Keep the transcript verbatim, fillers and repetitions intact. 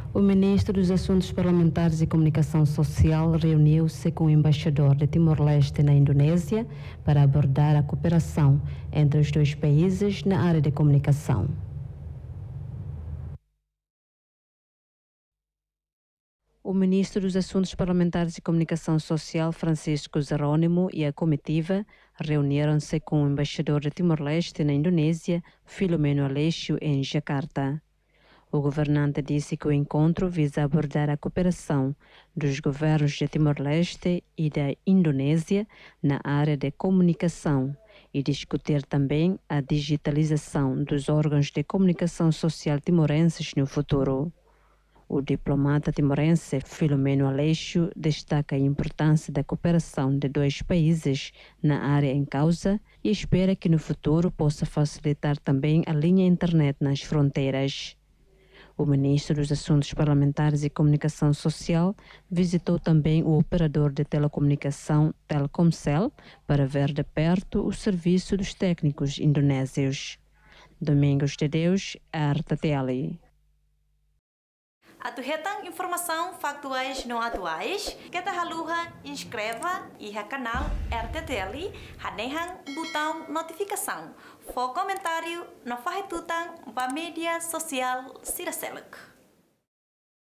O ministro dos Assuntos Parlamentares e Comunicação Social reuniu-se com o embaixador de Timor-Leste na Indonésia para abordar a cooperação entre os dois países na área de comunicação. O ministro dos Assuntos Parlamentares e Comunicação Social, Francisco Jerônimo, e a comitiva reuniram-se com o embaixador de Timor-Leste na Indonésia, Filomeno Aleixo, em Jakarta. O governante disse que o encontro visa abordar a cooperação dos governos de Timor-Leste e da Indonésia na área de comunicação e discutir também a digitalização dos órgãos de comunicação social timorenses no futuro. O diplomata timorense Filomeno Aleixo destaca a importância da cooperação de dois países na área em causa e espera que no futuro possa facilitar também a linha internet nas fronteiras. O ministro dos Assuntos Parlamentares e Comunicação Social visitou também o operador de telecomunicação Telkomsel para ver de perto o serviço dos técnicos indonésios. Domingos de Deus, R T T L. Atuhetan informação factuais não atuais, que ta haluha inscreva e ha canal R T T L, hanehan botão notificação. For comentário, não farretutan ba mídia social Siraselek.